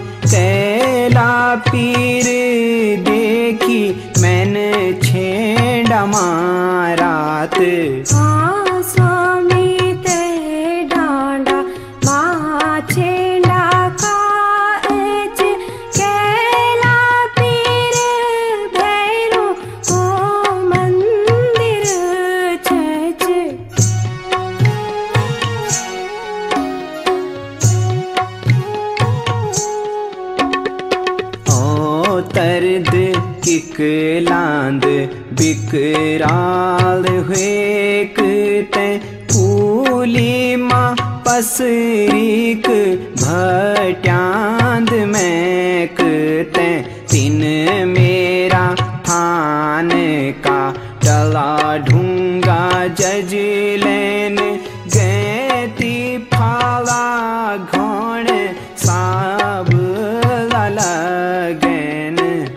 कैला पीर देखी मैंने छेड़ा मारात। हाँ स्वामी ते डांडा माँ छेड़ा का एच कैला पीर भैरो को मंदिर छेच। ओ तरद किकलांद बिकराल हुए ते फूली माँ पसरीक भट्यांद में ते तिन मेरा थान का डला ढूंगा जज लेन गैती फाला घोण साब लगन।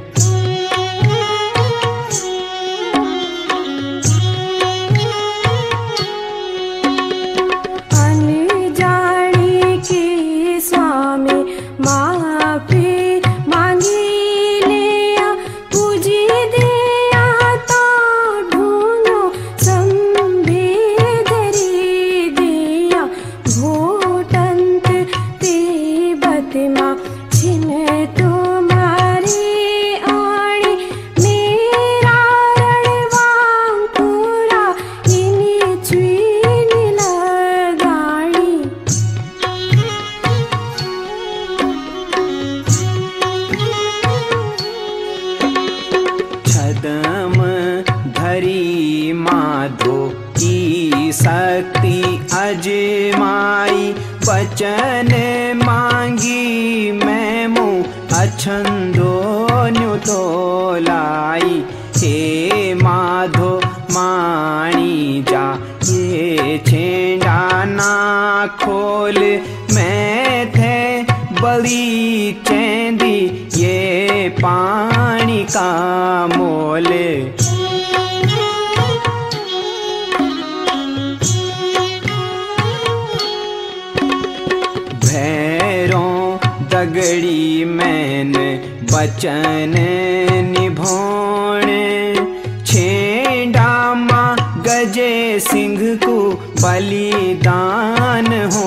अनजानी की स्वामी माफी मांगी लिया पूजी दिया तो ढूंढो संभी धरी दिया भूटंत तिब्बत माँ छिन तुम्हारी आणी मेरा रणवांकुरा इन्हीं चुईन लगाणी। छदम धरी माधो की शक्ति अजमाई वचन मांगी मैं मुँह अछंदो न्यू तो लाई। हे माधो माणी जा ये छेड़ा ना खोल मैं थे बली चेंदी ये पानी का मोल। भैरों दगड़ी मैन बचन निभोण छेड़ा माँ गजे सिंह को बलिदान हो